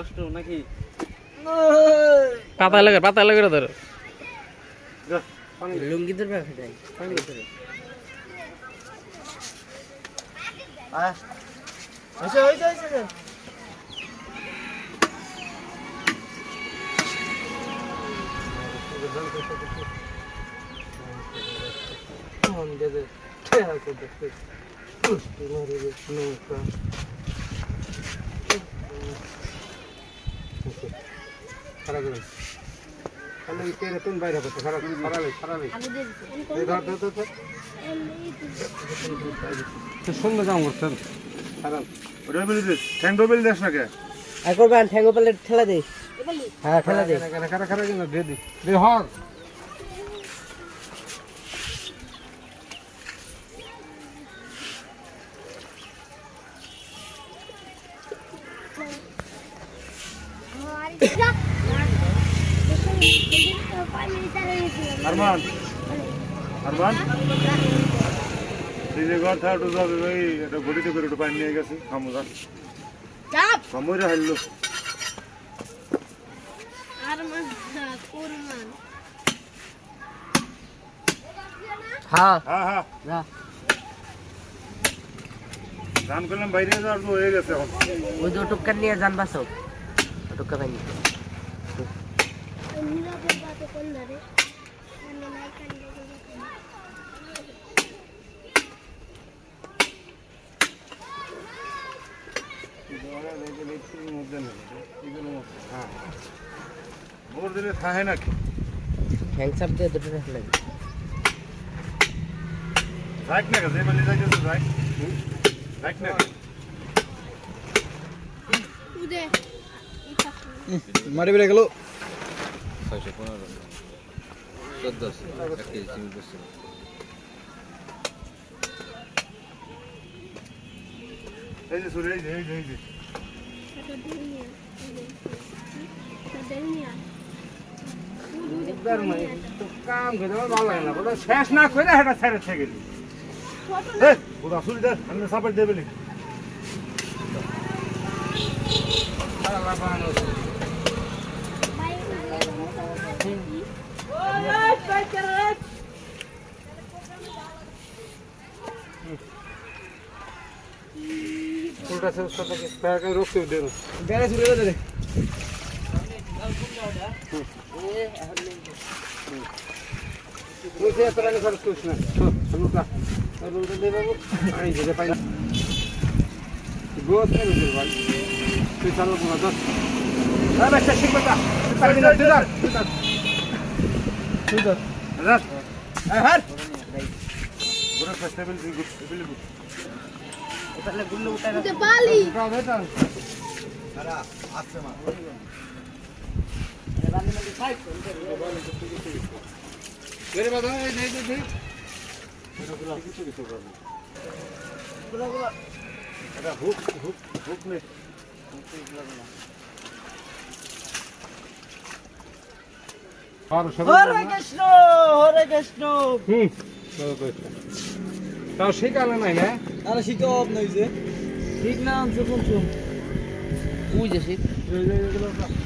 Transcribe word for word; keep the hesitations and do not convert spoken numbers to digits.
কষ্ট নাকি পাতা লাগে পাতা লাগে ধর লুঙ্গি ধরবে সেটাই পানি ধরে আয় আচ্ছা ওই তো আছে কোন দেবে ঠিক আছে দেখতে তোমারে নৌকা খারাপ করে তাহলে এই তেরে তুমি বাইরে করতে খারাপ খারাপ খারাপ আমি দিয়ে দিই এই ধর ধর ধর তো সুন্দর কাম করছেন খারাপ ওটা বলি দিস ঠ্যাঙ্গো বলি দেশ নাকি আর করবেন ঠ্যাঙ্গো বলে ঠেলা দে হ্যাঁ ঠেলা দে খারাপ খারাপ খারাপ কিন্তু দে দি দে হর अरमान अरमान दिने घर था तो सब भाई এটা গড়িতে করে একটু পানি নিয়ে গেছে খামুজা চাপ সময় হইলো আরমান কুরমান হ্যাঁ হ্যাঁ হ্যাঁ যা গান করলাম বাইরে যাওয়ার তো হয়ে গেছে এখন ওই যে টুককার নিয়ে যান বাসো টুককা পানি নিরাপদ বাতে কোন ধরে মানে নাই কান दोरा लेके लेके मुद्दे ना इधर हां बोर दिले था है ना हैंग सब दे दुटे रख लगे राइट ना जे बली जाके तो राइट राइट ना उदे मारी बेरे गेलो ছয়শ পনেরো চোদ্দশো এক কেজি চিনি বসছে এই যে সুরে এই যে এই যে এই যে এটা দুনিয়া এটা দুনিয়া একবার মানে তো কাম করে ভালো লাগে না বড় শেষ না করে এটা ছেড়ে থেকে গেলি এই পুরো সুরি দে আমি সাপোর্ট দেবে নি আল্লাহ বানো বাই ওই কই করে उल्टा से उसका तक पैर का रोक के दे दो गैरे सुरे दे दे ये मुझे पता नहीं कर कुछ ना तो लुका और उधर दे बाबू पानी दे पानी गोस में दे भाई तू चलो पूरा दस अरे बच्चा शिक बता पानी दे दे दे दे दे हर पूरा फेस्टिवल भी गुड भी गुड তাহলে গুল্লো উঠায় না পালি উঠাও বেটা আরে আসছে মা আরে বানি মানে সাইড করে মেরে বাবা এই দে দে এটা গুলো কিছু কিছু করব গুলো গুলো এটা হুক হুক হুক নে আর সব হরে কৃষ্ণ হরে কৃষ্ণ হুম চলো তো তাও শিখালে নাই না আরে শিখাও আপনি যে ঠিক না আনছো কোন ওই যে শিখ